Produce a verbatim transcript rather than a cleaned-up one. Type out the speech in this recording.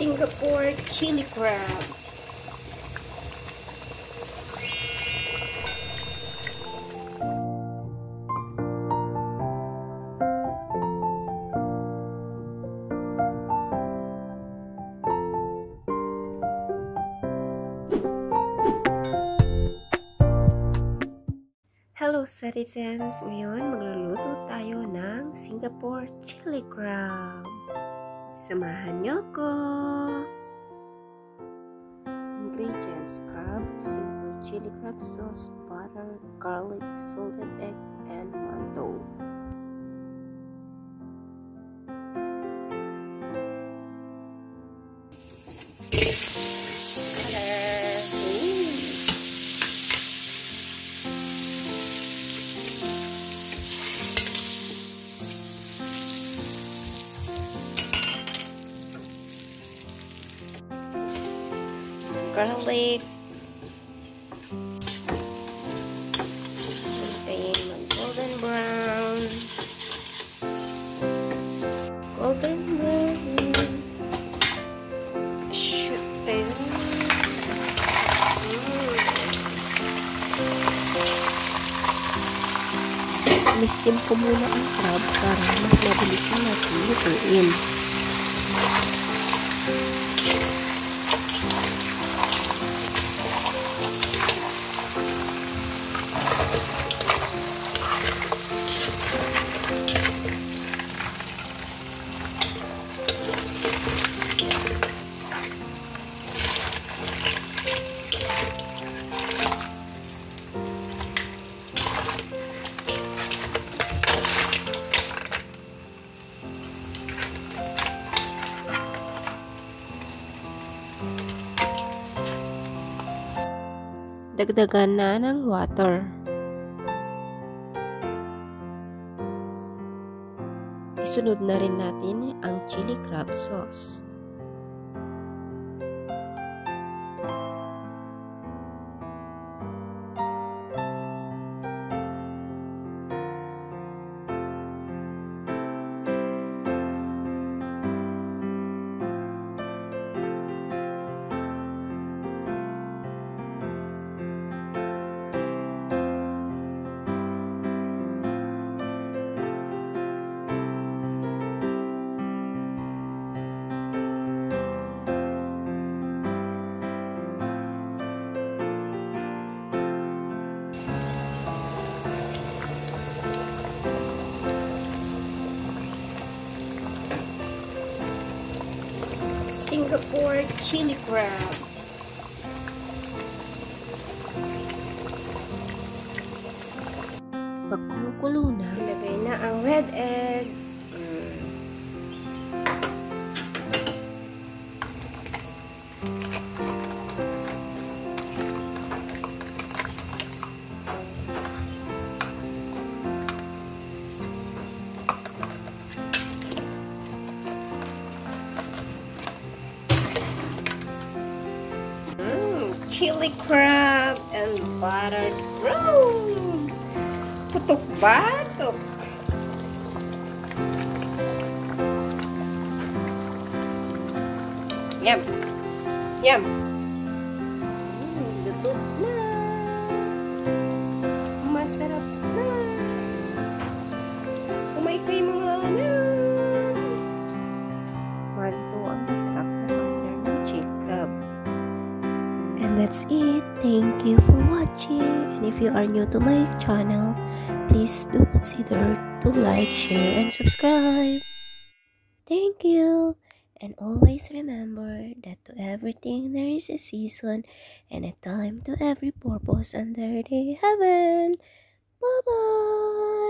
Singapore chili crab. Hello citizens! Ngayon magluluto tayo ng Singapore chili crab. Samahan niyo ko! Ingredients: crab, Singapore chili crab sauce, butter, garlic, salted egg, and mantou. Garlic, hintayin mag golden brown, golden brown, shoot tayo. Mm. Listim ko muna ang crab para mas mabilis na natin lutuin. Dagdagan na ng water. Isunod na rin natin ang chili crab sauce. Singapore chili crab. Pag kumukulo na, ilagay na ang red egg. Chili crab and buttered brown. Putok-batok. Yum. Yum. Mm, luto na. Masarap na. Umay ko yung mga ano. mantou ang masarap na partner ng chili crab. And that's it. Thank you for watching. And if you are new to my channel, please do consider to like, share, and subscribe. Thank you. And always remember that to everything there is a season and a time to every purpose under the heaven. Bye-bye.